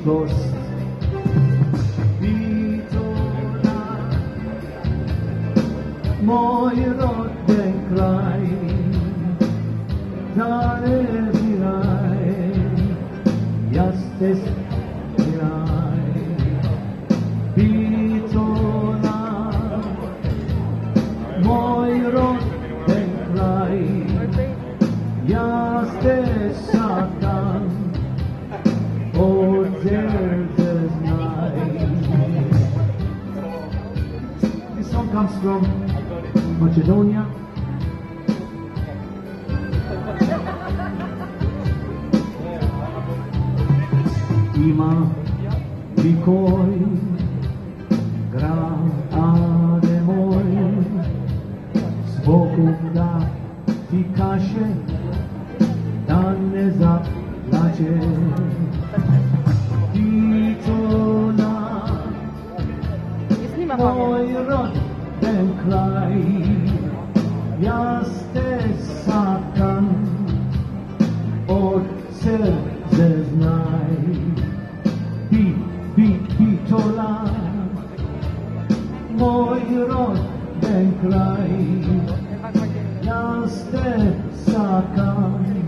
bliskost. Bitola, moj roden kraj, da ne biraj, jeste biraj. Bitola, moj roden kraj, jeste sakan, od zerde znaj. This song comes from Macedonia. Ima vikoj, grade moj, zboku da ti kaže, da ne zaplače. Bitola, moj roden kraj, jeste sakan, od srce znaj. Bitola, moj roden kraj, jeste sakan,